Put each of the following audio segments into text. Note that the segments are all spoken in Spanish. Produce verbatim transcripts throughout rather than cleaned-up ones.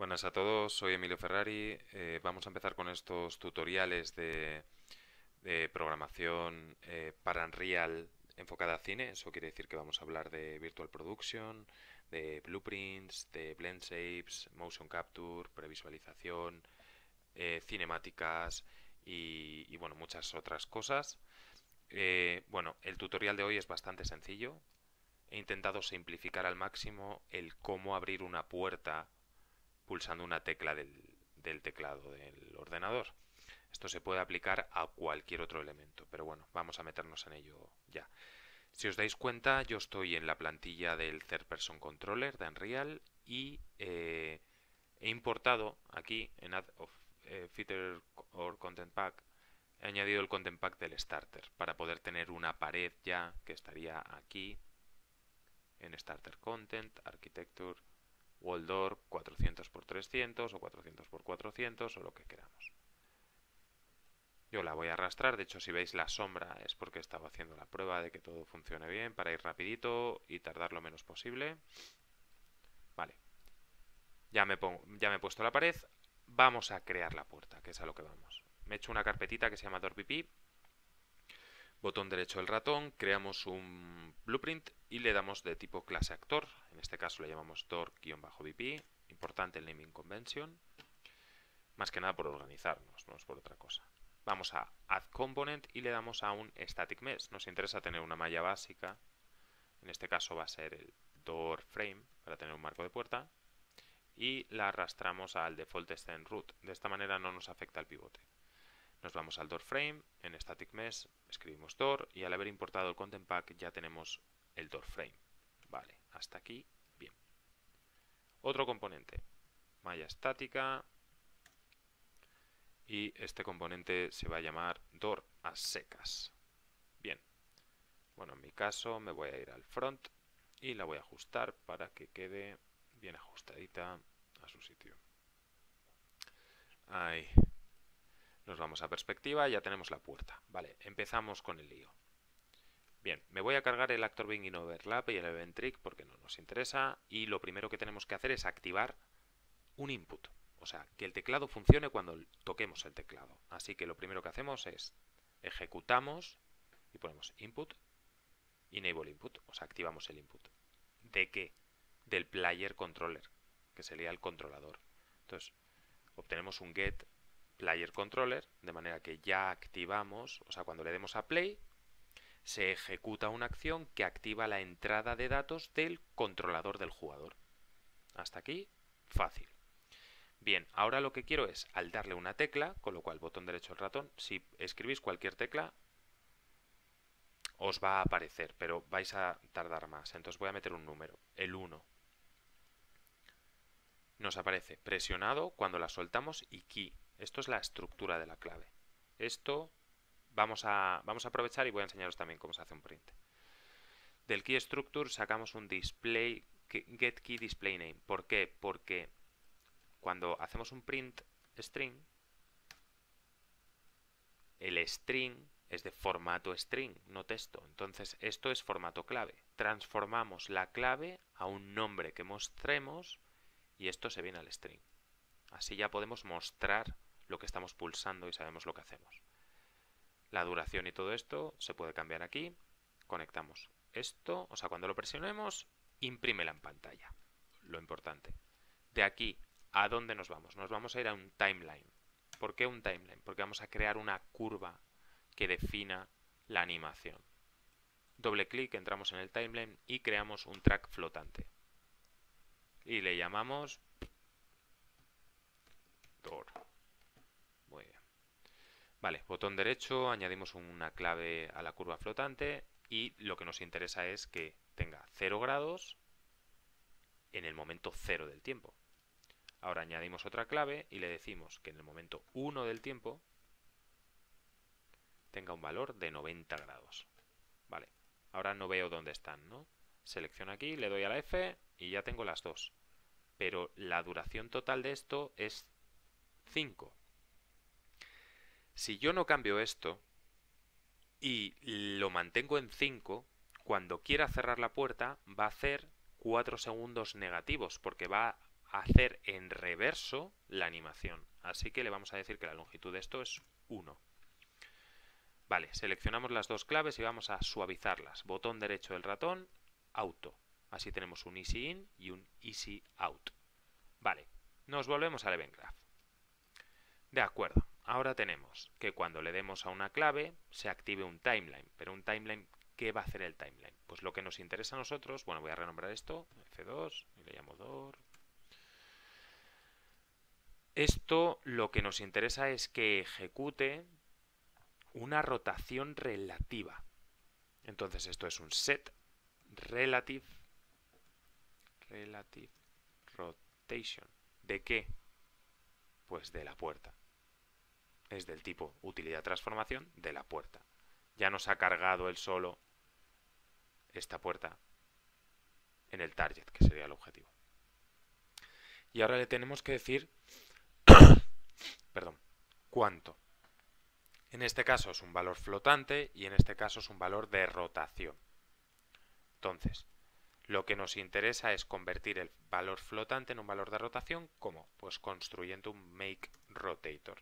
Buenas a todos, soy Emilio Ferrari. Eh, vamos a empezar con estos tutoriales de, de programación eh, para Unreal enfocada a cine. Eso quiere decir que vamos a hablar de Virtual Production, de Blueprints, de Blend Shapes, Motion Capture, previsualización, eh, cinemáticas y, y, bueno, muchas otras cosas. Eh, bueno, el tutorial de hoy es bastante sencillo. He intentado simplificar al máximo el cómo abrir una puerta pulsando una tecla del, del teclado del ordenador. Esto se puede aplicar a cualquier otro elemento, pero bueno, vamos a meternos en ello ya. Si os dais cuenta, yo estoy en la plantilla del Third Person Controller de Unreal y eh, he importado aquí en Add of eh, Feature or Content Pack, he añadido el Content Pack del Starter para poder tener una pared ya que estaría aquí en Starter Content, Architecture, Wall Door cuatrocientos por trescientos o cuatrocientos por cuatrocientos o lo que queramos. Yo la voy a arrastrar, de hecho si veis la sombra es porque estaba haciendo la prueba de que todo funcione bien para ir rapidito y tardar lo menos posible. Vale, ya me, pongo, ya me he puesto la pared, vamos a crear la puerta, que es a lo que vamos. Me he hecho una carpetita que se llama DoorBP, botón derecho del ratón, creamos un blueprint y le damos de tipo clase actor, en este caso le llamamos door-vp, importante el naming convention, más que nada por organizarnos, no es por otra cosa. Vamos a Add Component y le damos a un Static Mesh. Nos interesa tener una malla básica, en este caso va a ser el Door Frame para tener un marco de puerta, y la arrastramos al Default Extend Root. De esta manera no nos afecta el pivote. Nos vamos al Door Frame, en Static Mesh escribimos Door y al haber importado el Content Pack ya tenemos el Door Frame. Vale, hasta aquí, bien. Otro componente, malla estática, y este componente se va a llamar Door a secas. Bien, bueno, en mi caso me voy a ir al front y la voy a ajustar para que quede bien ajustadita a su sitio. Ahí. Nos vamos a perspectiva y ya tenemos la puerta. Vale, empezamos con el lío. Bien, me voy a cargar el Actor Being in Overlap y el Event Trick porque no nos interesa, y lo primero que tenemos que hacer es activar un input. O sea, que el teclado funcione cuando toquemos el teclado. Así que lo primero que hacemos es ejecutamos y ponemos input, enable input, o sea, activamos el input. ¿De qué? Del player controller, que sería el controlador. Entonces, obtenemos un get player controller, de manera que ya activamos, o sea, cuando le demos a play, se ejecuta una acción que activa la entrada de datos del controlador del jugador. Hasta aquí, fácil. Bien, ahora lo que quiero es, al darle una tecla, con lo cual botón derecho del ratón, si escribís cualquier tecla, os va a aparecer, pero vais a tardar más. Entonces voy a meter un número, el uno. Nos aparece presionado cuando la soltamos y key. Esto es la estructura de la clave. Esto vamos a, vamos a aprovechar y voy a enseñaros también cómo se hace un print. Del key structure sacamos un display, get key display name. ¿Por qué? Porque cuando hacemos un print string, el string es de formato string, no texto. Entonces esto es formato clave. Transformamos la clave a un nombre que mostremos y esto se viene al string. Así ya podemos mostrar lo que estamos pulsando y sabemos lo que hacemos. La duración y todo esto se puede cambiar aquí. Conectamos esto, o sea, cuando lo presionemos, imprímela en pantalla. Lo importante. De aquí, ¿a dónde nos vamos? Nos vamos a ir a un timeline. ¿Por qué un timeline? Porque vamos a crear una curva que defina la animación. Doble clic, entramos en el timeline y creamos un track flotante. Y le llamamos Door. Muy bien. Vale, botón derecho, añadimos una clave a la curva flotante y lo que nos interesa es que tenga cero grados en el momento cero del tiempo. Ahora añadimos otra clave y le decimos que en el momento uno del tiempo tenga un valor de noventa grados. Vale, ahora no veo dónde están, ¿no? Selecciono aquí, le doy a la F y ya tengo las dos. Pero la duración total de esto es cinco. Si yo no cambio esto y lo mantengo en cinco, cuando quiera cerrar la puerta va a hacer cuatro segundos negativos porque va hacer en reverso la animación. Así que le vamos a decir que la longitud de esto es uno. Vale, seleccionamos las dos claves y vamos a suavizarlas. Botón derecho del ratón, auto. Así tenemos un easy in y un easy out. Vale, nos volvemos al Event Graph. De acuerdo, ahora tenemos que cuando le demos a una clave se active un timeline. Pero un timeline, ¿qué va a hacer el timeline? Pues lo que nos interesa a nosotros, bueno, voy a renombrar esto, F dos, y le llamo door. Esto lo que nos interesa es que ejecute una rotación relativa. Entonces esto es un set relative, relative rotation. ¿De qué? Pues de la puerta. Es del tipo utilidad transformación de la puerta. Ya nos ha cargado él solo esta puerta en el target, que sería el objetivo. Y ahora le tenemos que decir perdón, cuánto. En este caso es un valor flotante y en este caso es un valor de rotación. Entonces, lo que nos interesa es convertir el valor flotante en un valor de rotación. ¿Cómo? Pues construyendo un make rotator.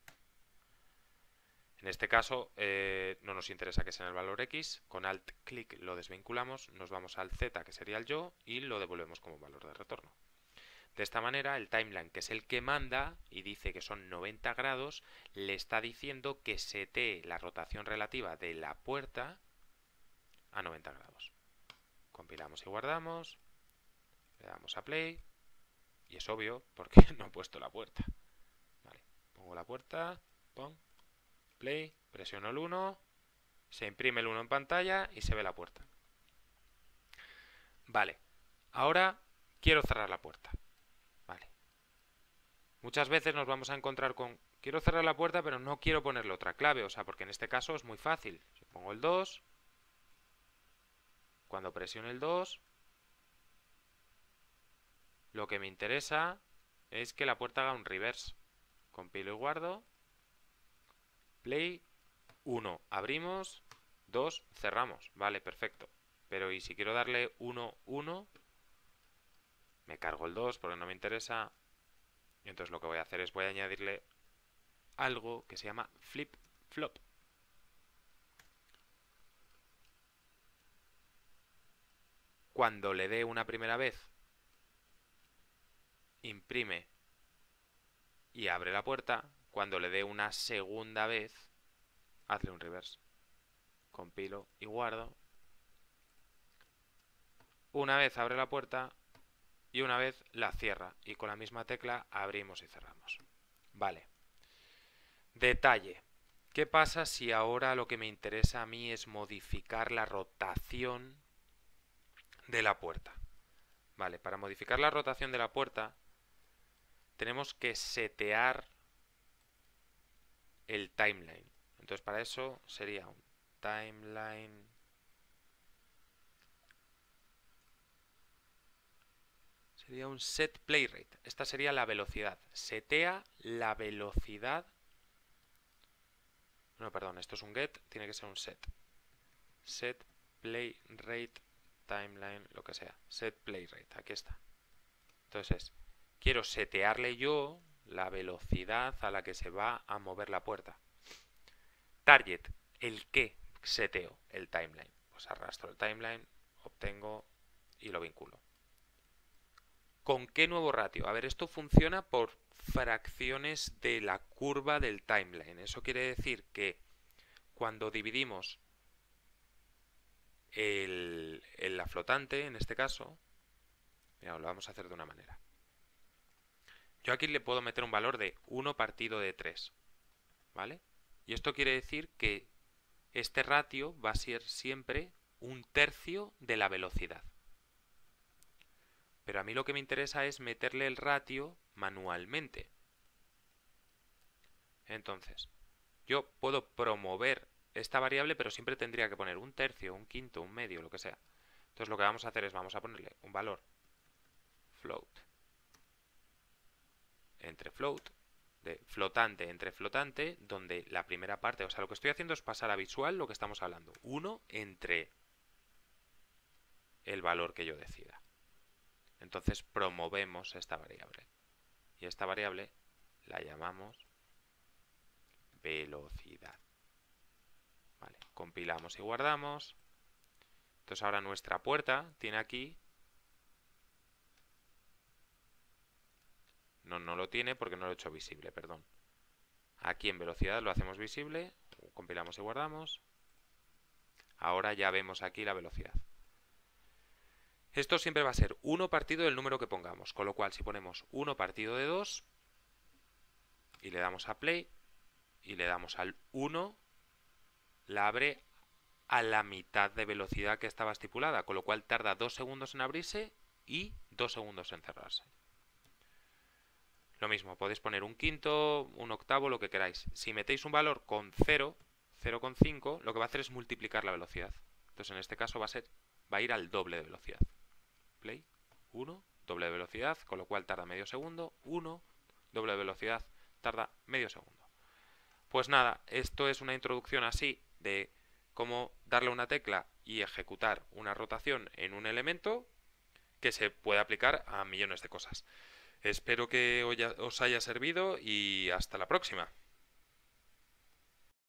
En este caso eh, no nos interesa que sea el valor X. Con alt clic lo desvinculamos, nos vamos al Z, que sería el yo, y lo devolvemos como valor de retorno. De esta manera, el timeline, que es el que manda y dice que son noventa grados, le está diciendo que setee la rotación relativa de la puerta a noventa grados. Compilamos y guardamos, le damos a play, y es obvio porque no he puesto la puerta. Vale, pongo la puerta, pon, play, presiono el uno, se imprime el uno en pantalla y se ve la puerta. Vale, ahora quiero cerrar la puerta. Vale. Muchas veces nos vamos a encontrar con quiero cerrar la puerta pero no quiero ponerle otra clave, o sea, porque en este caso es muy fácil. Si pongo el dos, cuando presione el dos, lo que me interesa es que la puerta haga un reverse. Compilo y guardo. Play, uno, abrimos, dos, cerramos. Vale, perfecto. Pero ¿y si quiero darle uno, uno? Me cargo el dos porque no me interesa. Y entonces lo que voy a hacer es voy a añadirle algo que se llama flip flop. Cuando le dé una primera vez, imprime y abre la puerta. Cuando le dé una segunda vez, hazle un reverse. Compilo y guardo. Una vez abre la puerta y una vez la cierra. Y con la misma tecla abrimos y cerramos. Vale. Detalle. ¿Qué pasa si ahora lo que me interesa a mí es modificar la rotación de la puerta? Vale, para modificar la rotación de la puerta tenemos que setear el timeline. Entonces para eso sería un timeline sería un set play rate. Esta sería la velocidad. Setea la velocidad. No, perdón, esto es un get, tiene que ser un set. Set play rate timeline, lo que sea. Set play rate, aquí está. Entonces, quiero setearle yo la velocidad a la que se va a mover la puerta. Target, ¿el qué seteo? El timeline. Pues arrastro el timeline, obtengo y lo vinculo. ¿Con qué nuevo ratio? A ver, esto funciona por fracciones de la curva del timeline. Eso quiere decir que cuando dividimos el, el, la flotante, en este caso, mira, lo vamos a hacer de una manera. Yo aquí le puedo meter un valor de uno partido de tres, ¿vale? Y esto quiere decir que este ratio va a ser siempre un tercio de la velocidad. Pero a mí lo que me interesa es meterle el ratio manualmente. Entonces, yo puedo promover esta variable, pero siempre tendría que poner un tercio, un quinto, un medio, lo que sea. Entonces lo que vamos a hacer es, vamos a ponerle un valor float entre float, de flotante entre flotante, donde la primera parte, o sea, lo que estoy haciendo es pasar a visual lo que estamos hablando. uno entre el valor que yo decida. Entonces promovemos esta variable. Y esta variable la llamamos velocidad. Vale, compilamos y guardamos. Entonces ahora nuestra puerta tiene aquí... No, no lo tiene porque no lo he hecho visible, perdón. Aquí en velocidad lo hacemos visible, compilamos y guardamos. Ahora ya vemos aquí la velocidad. Esto siempre va a ser uno partido del número que pongamos, con lo cual si ponemos uno partido de dos y le damos a play y le damos al uno, la abre a la mitad de velocidad que estaba estipulada, con lo cual tarda dos segundos en abrirse y dos segundos en cerrarse. Lo mismo, podéis poner un quinto, un octavo, lo que queráis. Si metéis un valor con cero, cero coma cinco, lo que va a hacer es multiplicar la velocidad. Entonces en este caso va a ser, va a ir al doble de velocidad. Play, uno, doble de velocidad, con lo cual tarda medio segundo, uno, doble de velocidad, tarda medio segundo. Pues nada, esto es una introducción así de cómo darle una tecla y ejecutar una rotación en un elemento que se puede aplicar a millones de cosas. Espero que os haya servido y hasta la próxima.